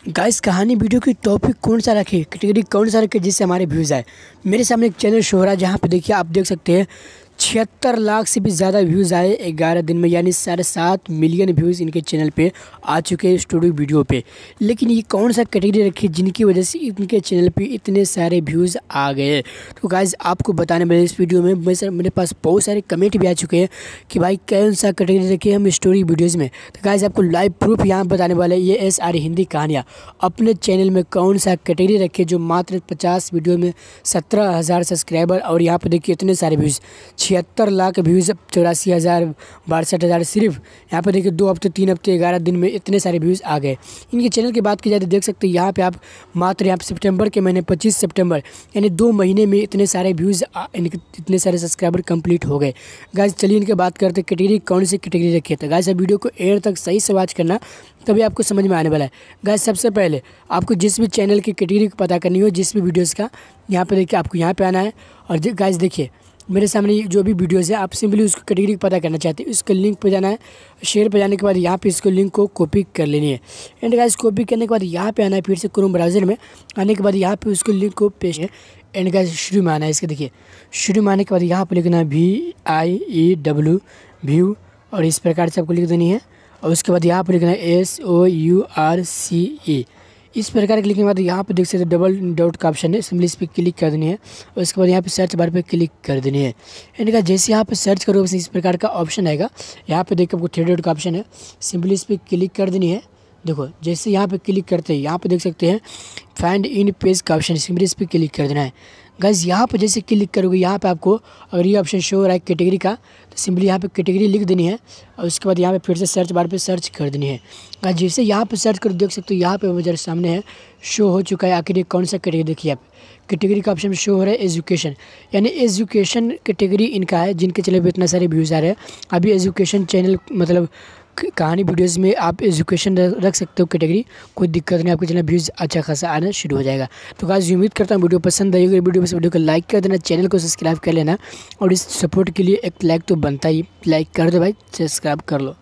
Guys कहानी video की topic कौन सा रखे, कैटेगरी कौन सा रखे जिससे हमारे व्यूज़ आए। मेरे सामने एक चैनल शो हो रहा है जहाँ पे देखिए आप देख सकते हैं 76 लाख से भी ज़्यादा व्यूज़ आए 11 दिन में, यानी 7.5 मिलियन व्यूज़ इनके चैनल पे आ चुके हैं स्टूडियो वीडियो पे। लेकिन ये कौन सा कैटेगरी रखी जिनकी वजह से इनके चैनल पे इतने सारे व्यूज़ आ गए। तो गाइस आपको बताने वाले इस वीडियो में मेरे पास बहुत सारे कमेंट भी आ चुके हैं कि भाई कौन सा कैटेगरी रखे हम स्टोरी वीडियोज़ में। तो गाइस आपको लाइव प्रूफ यहाँ बताने वाले ये SR हिंदी कहानियाँ अपने चैनल में कौन सा कैटेगरी रखे जो मात्र 50 वीडियो में 17,000 सब्सक्राइबर और यहाँ पे देखिए इतने सारे व्यूज़ 76 लाख व्यूज़, 84,000, 62,000 सिर्फ यहाँ पे देखिए 2 हफ्ते 3 हफ्ते 11 दिन में इतने सारे व्यूज़ आ गए। इनके चैनल की बात की जाए तो देख सकते हैं यहाँ पे आप मात्र यहाँ पे सितंबर के महीने 25 सितंबर यानी 2 महीने में इतने सारे व्यूज़ इनके इतने सारे सब्सक्राइबर कंप्लीट हो गए। गाइस चलिए इनके बात करते हैं कैटेगरी कौन सी कैटेगरी रखी है। तो गाइस वीडियो को एंड तक सही से वॉच करना तभी आपको समझ में आने वाला है। गाइस सबसे पहले आपको जिस भी चैनल की कैटेगरी को पता करनी हो, जिस भी वीडियोज़ का, यहाँ पे देखिए आपको यहाँ पे आना है और गाइस देखिए मेरे सामने जो भी वीडियोज़ है आप सिंपली उसको कैटेगरी को पता करना चाहते हैं, उसके लिंक पे जाना है। शेयर पे जाने के बाद यहाँ पे इसको लिंक को कॉपी कर लेनी है। एंड गाइस कॉपी करने के बाद यहाँ पे आना है, फिर से क्रोम ब्राउज़र में आने के बाद यहाँ पे उसको लिंक को पेश है। एंड गाइस शुरू में आना है, इसके देखिए शुरू में आने के बाद यहाँ पर लिखना है VIEW व्यू और इस प्रकार से आपको लिख देनी है। और उसके बाद यहाँ पर लिखना है SOURCE। इस प्रकार के लिखने के बाद यहाँ पे देख सकते हैं डबल डॉट का ऑप्शन है, सिंपली इस पर क्लिक कर देनी है। और उसके बाद यहाँ पे सर्च बार पे क्लिक कर देनी है। इनका जैसे यहाँ पे सर्च करो वैसे इस प्रकार का ऑप्शन आएगा। यहाँ पे देखिए आपको 3 डॉट का ऑप्शन है, सिंपली इस पर क्लिक कर देनी है। देखो जैसे यहाँ पे क्लिक करते हैं यहाँ पे देख सकते हैं फाइंड इन पेज का ऑप्शन, सिंपली इस पर क्लिक कर देना है। गाइस यहाँ पे जैसे क्लिक करोगे यहाँ पे आपको अगर ये ऑप्शन शो हो रहा है कैटेगरी का, तो सिंपली यहाँ पे कैटेगरी लिख देनी है। और उसके बाद यहाँ पे फिर से सर्च बार पे सर्च कर देनी है। गाइस जैसे यहाँ पे सर्च कर देख सकते हो यहाँ पे मेरे सामने है शो हो चुका है। आखिर ये कौन सा कैटेगरी देखिए आप कैटेगरी का ऑप्शन शो हो रहा है एजुकेशन, यानी एजुकेशन कैटेगरी इनका है जिनके चैनल पे इतना सारे व्यूज़ आ रहे हैं। अभी एजुकेशन चैनल मतलब कहानी वीडियोज़ में आप एजुकेशन रख सकते हो कैटेगरी, कोई दिक्कत नहीं, आपके चैनल व्यूज़ अच्छा खासा आना शुरू हो जाएगा। तो गाइस उम्मीद करता हूँ वीडियो पसंद आई होगी। वीडियो को लाइक कर देना, चैनल को सब्सक्राइब कर लेना और इस सपोर्ट के लिए एक लाइक तो बनता ही, लाइक कर दो भाई, सब्सक्राइब कर लो।